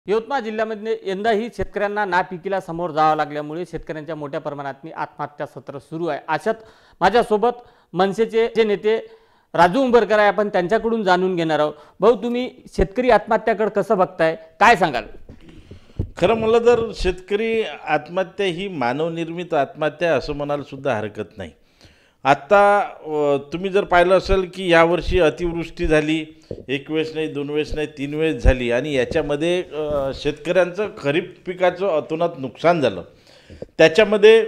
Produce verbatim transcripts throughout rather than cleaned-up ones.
यवतमाळ जिल्ह्यामध्ये यंदाही शेतकऱ्यांना नापिकीला समोर जावं लागल्यामुळे शेतकऱ्यांच्या मोठ्या प्रमाणात आत्महत्या सत्र सुरू आहे। अशात माझ्यासोबत मनसेचे जे नेते राजू उंबरकर आहे, आपण त्यांच्याकडून जाणून घेणार आहोत। भाऊ, तुम्ही शेतकरी आत्महत्याकडे कसं बघताय, काय सांगाल? खरं म्हणलं तर शेतकरी आत्महत्या ही मानवनिर्मित आत्महत्या असं म्हणायला सुद्धा हरकत नाही। आता तुम्ही जर पाहिलं असेल की यावर्षी अतिवृष्टी झाली, एक वेळेस नाही, दोन वेळेस नाही, तीन वेळेस झाली आणि याच्यामध्ये शेतकऱ्यांचं खरीप पिकाचं अतोनात नुकसान झालं। त्याच्यामध्ये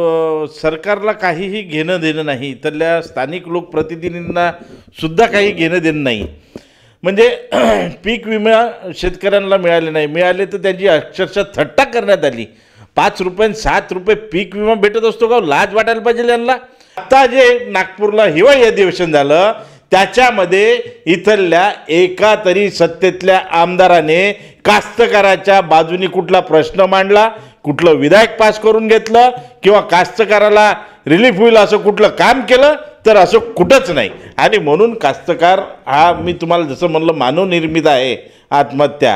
सरकारला काहीही घेणं देणं नाही, इथल्या स्थानिक लोकप्रतिनिधींना सुद्धा काही घेणं देणं नाही। म्हणजे पीक विमा शेतकऱ्यांना मिळाले नाही, मिळाले तर त्यांची अक्षरशः थट्टा करण्यात आली। पाच रुपये सात रुपये पीक विमा भेटत असतो का? लाज वाटायला पाहिजे यांना। आता जे नागपूरला हिवाळी अधिवेशन झालं त्याच्यामध्ये इथल्या एका तरी सत्तेतल्या आमदाराने कास्तकाराच्या बाजूने कुठला प्रश्न मांडला, कुठलं विधेयक पास करून घेतलं किंवा कास्तकाराला रिलीफ होईल असं कुठलं काम केलं तर असं कुठंच नाही। आणि म्हणून कास्तकार हा, मी तुम्हाला जसं म्हणलं, मानवनिर्मित आहे आत्महत्या।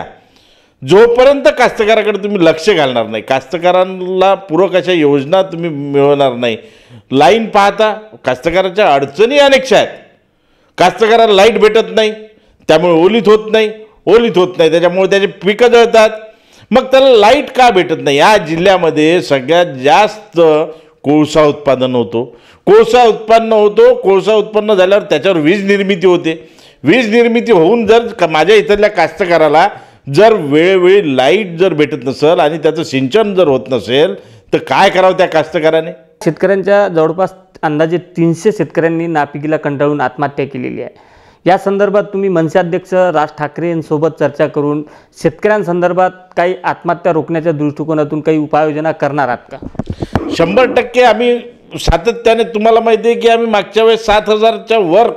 जोपर्यंत कास्तकाराकडे तुम्ही लक्ष घालणार नाही, कास्तकारांना पूरक अशा योजना तुम्ही मिळवणार नाही, लाईन पाहता कास्तकाराच्या अडचणी अनेकशा आहेत। कास्तकाराला लाईट भेटत नाही, त्यामुळे ओलीत होत नाही, ओलीत होत नाही त्याच्यामुळे त्याचे पिकं जळतात। मग त्याला लाईट का भेटत नाही? या जिल्ह्यामध्ये सगळ्यात जास्त कोळसा उत्पादन होतो, कोळसा उत्पन्न होतो, कोळसा उत्पन्न झाल्यावर त्याच्यावर वीज निर्मिती होते। वीज निर्मिती होऊन जर माझ्या इथल्या कास्तकाराला जर वेळोवेळी लाईट जर भेटत नसेल आणि त्याचं सिंचन जर होत नसेल तर काय करावं त्या कास्तकाराने? शेतकऱ्यांच्या जवळपास अंदाजे तीनशे शेतकऱ्यांनी नापिकीला कंटाळून आत्महत्या केलेली आहे। या संदर्भात तुम्ही मनसे अध्यक्ष राज ठाकरे यांच्यासोबत चर्चा करून शेतकऱ्यांसंदर्भात काही आत्महत्या रोखण्याच्या दृष्टिकोनातून काही उपाययोजना करणार आहात का? शंभर टक्के आम्ही सातत्याने, तुम्हाला माहिती आहे की आम्ही मागच्या वेळेस सात हजारच्या वर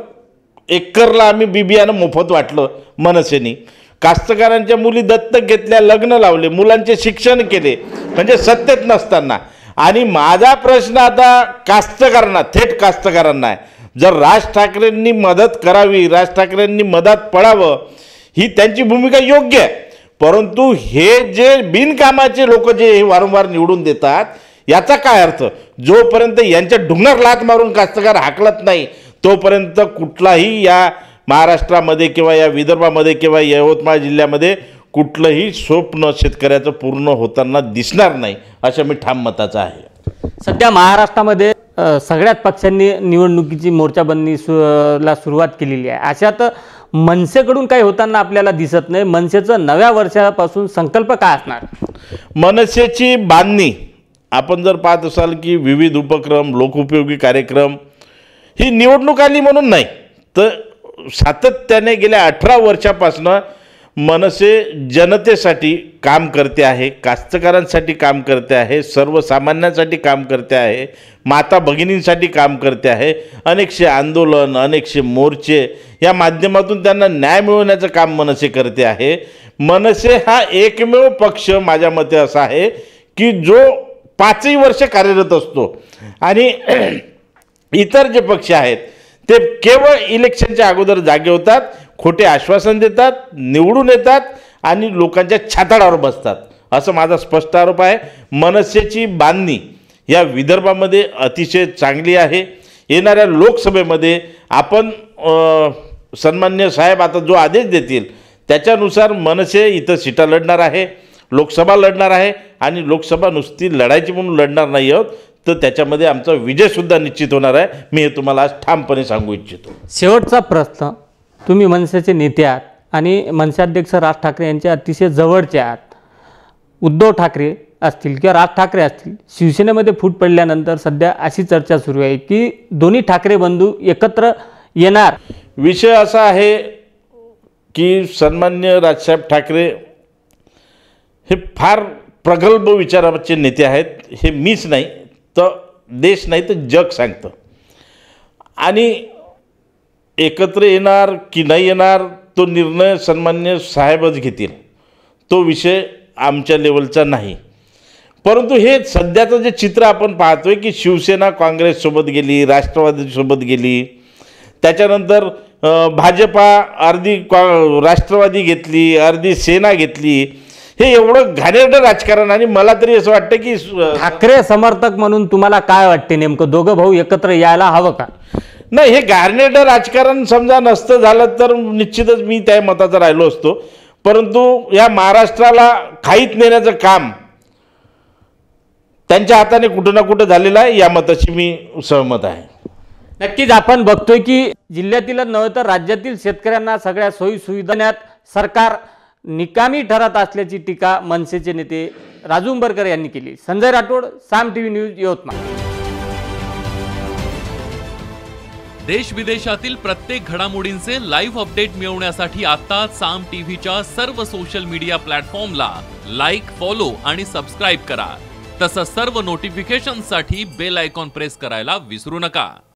एकरला आम्ही बी बियाणं मोफत वाटलं मनसेनी। कास्तकारांच्या मुली दत्तक घेतल्या, लग्न लावले, मुलांचे शिक्षण केले, म्हणजे सत्तेत नसताना। आणि माझा प्रश्न आता कास्तकारांना, थेट कास्तकारांना आहे, जर राज ठाकरेंनी मदत करावी, राज ठाकरेंनी मदत पडावं, ही त्यांची भूमिका योग्य आहे। परंतु हे जे बिनकामाचे लोक जे वारंवार निवडून देतात याचा काय अर्थ? जोपर्यंत यांच्या ढुंगार लात मारून कास्तकार हाकलत नाही तोपर्यंत कुठलाही या महाराष्ट्रामध्ये किंवा या विदर्भामध्ये किंवा यवतमाळ जिल्ह्यामध्ये कुठलंही स्वप्न शेतकऱ्याचं पूर्ण होताना दिसणार नाही, अशा मी ठाम मताचा आहे। सध्या महाराष्ट्रामध्ये सगळ्याच पक्षांनी निवडणुकीची मोर्चाबंदी ला सुरुवात केलेली आहे। अशात मनसेकडून काही होताना आपल्याला दिसत नाही। मनसेचं नव्या वर्षापासून संकल्प काय असणार? मनसेची बांधणी आपण जर पाहत असाल की विविध उपक्रम, लोकोपयोगी कार्यक्रम, ही निवडणूक आली म्हणून नाही तर सातत्याने गेल्या अठरा वर्षापासून मनसे जनतेसाठी काम करते आहे, कास्तकारांसाठी काम करते आहे, सर्वसामान्यांसाठी काम करते आहे, माता भगिनींसाठी काम करते आहे। अनेकशे आंदोलन, अनेकशे मोर्चे या माध्यमातून त्यांना न्याय मिळवण्याचं काम मनसे करते आहे। मनसे हा एकमेव पक्ष माझ्या मते असा आहे की जो पाचही वर्ष कार्यरत असतो आणि इतर जे पक्ष आहेत ते केवळ इलेक्शनच्या अगोदर जागे होतात, खोटे आश्वासन देतात, निवडून येतात आणि लोकांच्या छाताडावर बसतात, असं माझा स्पष्ट आरोप आहे। मनसेची बांधणी या विदर्भामध्ये अतिशय चांगली आहे। येणाऱ्या लोकसभेमध्ये आपण सन्मान्य साहेब आता जो आदेश देतील त्याच्यानुसार मनसे इथं सीटा लढणार आहे, लोकसभा लढणार आहे आणि लोकसभा नुसती लढायची म्हणून लढणार नाही आहोत तर त्याच्यामध्ये आमचा विजयसुद्धा निश्चित होणार आहे, मी हे तुम्हाला आज ठामपणे सांगू इच्छितो। शेवटचा प्रश्न, तुम्ही मनसेचे नेते आहात आणि मनसे अध्यक्ष राज ठाकरे यांचे अतिशय जवळचे आहात। उद्धव ठाकरे असतील किंवा राज ठाकरे असतील, शिवसेनेमध्ये फूट पडल्यानंतर सध्या अशी चर्चा सुरू आहे की दोन्ही ठाकरे बंधू एकत्र येणार। विषय असा आहे की सन्मान्य राजसाहेब ठाकरे हे फार प्रगल्भ विचाराचे नेते आहेत, हे मीच नाही तर देश नाही तर जग सांगतं। आणि एकत्र येणार की नाही येणार तो निर्णय सन्मान्य साहेबच घेतील, तो विषय आमच्या लेवलचा नाही। परंतु हे सध्याचं जे चित्र आपण पाहतोय की शिवसेना काँग्रेससोबत गेली, राष्ट्रवादीसोबत गेली, त्याच्यानंतर भाजपा अर्धी राष्ट्रवादी घेतली, अर्धी सेना घेतली, हे एवढं घाणेरडं राजकारण. आणि मला तरी असं वाटतं की स- ठाकरे समर्थक म्हणून तुम्हाला काय वाटते, नेमकं दोघं भाऊ एकत्र यायला हवं का? नाही, हे घाणेरडं राजकारण समजा नसतं झालं तर निश्चितच मी त्या मताचा राहिलो असतो. परंतु या महाराष्ट्राला खाईत नेण्याचं काम त्यांच्या हाताने कुठं ना कुठं झालेलं आहे, या मताशी मी सहमत आहे. नक्कीच आपण बघतोय की जिल्ह्यातील नव्हे तर राज्यातील शेतकऱ्यांना सगळ्या सोयी सुविधा देण्यात सरकार निकामी ठरत असल्याची टीका मनसेचे नेते राजू उंबरकर यांनी केली. Sanjay Rathod, Saam TV news, Yavatmal. देश विदेशातील प्रत्येक घडामोडींचे लाईव्ह अपडेट मिळवण्यासाठी आता साम टीव्हीच्या सर्व सोशल मीडिया प्लॅटफॉर्मला लाईक, फॉलो आणि सबस्क्राईब करा. तसंच सर्व नोटिफिकेशनसाठी बेल आयकॉन प्रेस करायला विसरू नका.